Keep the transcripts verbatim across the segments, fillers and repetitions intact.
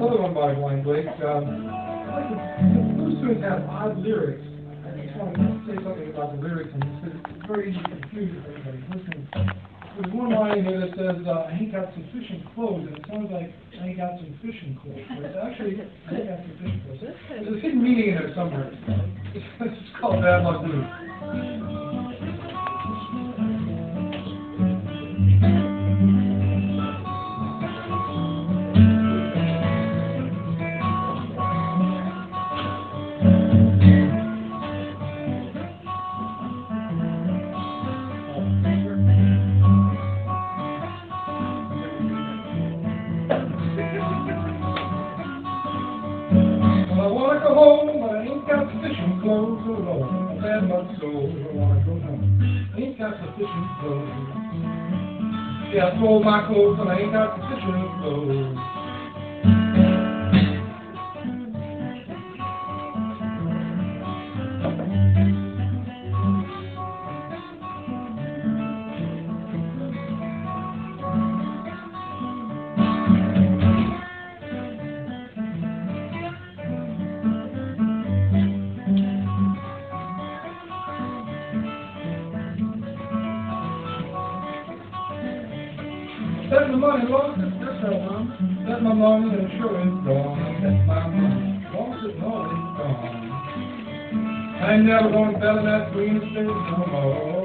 another one by Blind Blake. Um, I like the blues tunes have odd lyrics. I just want to say something about the lyrics, and it's, it's very easy to confuse everybody listening. There's one line here that says, uh, I ain't got sufficient clothes, and it sounds like I ain't got some fishing clothes. But it's actually, I ain't got some fishing clothes. There's a hidden meaning in there somewhere. It's called Bad Luck Blues. I wanna go home, but I ain't got sufficient clothes. Oh Lord, my bad luck so I wanna go home. I ain't got sufficient clothes. Yeah, I sold my clothes, but I ain't got sufficient clothes. That's my money, Lord, that's her mom. That's my money, and sure is gone. That's my money, lost it, all is gone. I ain't never gonna sell in that green estate no more.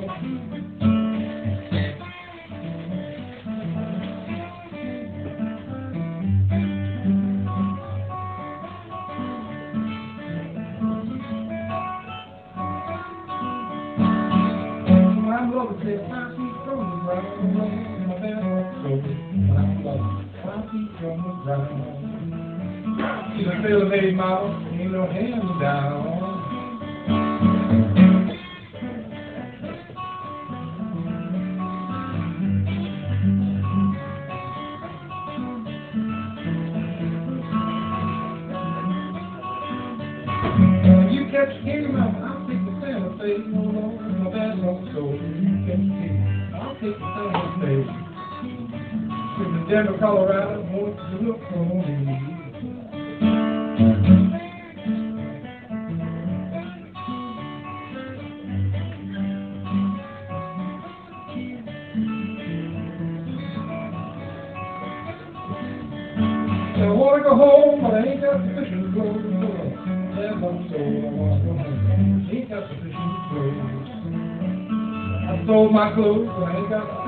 My mother said, five feet from the ground. My bad luck so I'm lost five feet from the ground. She's a tailor-made model, ain't no hand down. When you catch a king, I'll take the Santa Fe. No, no, my bad luck so you catch a king, I'll take the Santa Fe. In Denver, Colorado, wants to look for me. I wanna go home, but I ain't got sufficient clothes. Bad luck so I wanna go home. I ain't got sufficient clothes. I sold my clothes, but I ain't got